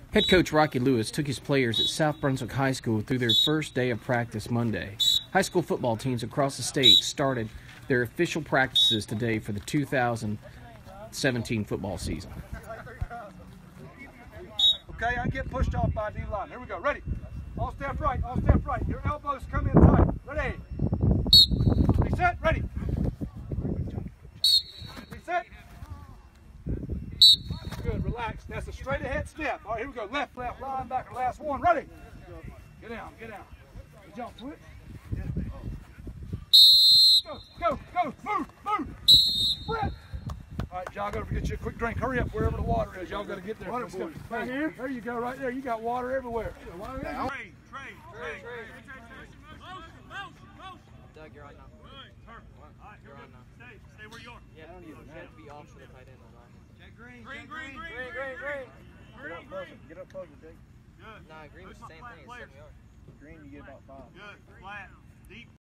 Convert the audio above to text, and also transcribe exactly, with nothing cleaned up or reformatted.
Head coach Rocky Lewis took his players at South Brunswick High School through their first day of practice Monday. High school football teams across the state started their official practices today for the two thousand seventeen football season. Okay, I get pushed off by D-line. Here we go. Ready? All step right, all step right. Your elbows come in tight. Ready? Reset. Ready? Reset. Good. Relax. That's a straight ahead step. All right, here we go. Left, left, linebacker. Last one. Ready? Get down, get down. Good jump, switch. Go, go, go. Move, move. Sprint. All right, y'all got to get you a quick drink. Hurry up wherever the water is. Y'all got to get there. Let's go. Right here. There you go, right there. You got water everywhere. Water everywhere. Trade, trade, trade, trade. Doug, you're on now. Good, perfect. All right, you're on now. Stay, stay where you are. Yeah, you have to be off to the tight end. Check green, green, green, green, green, green. Green, green. Get up closer, Jake. Good. Nah, green was the same thing. It's seven yards. Green, you get about five. Good, flat, deep.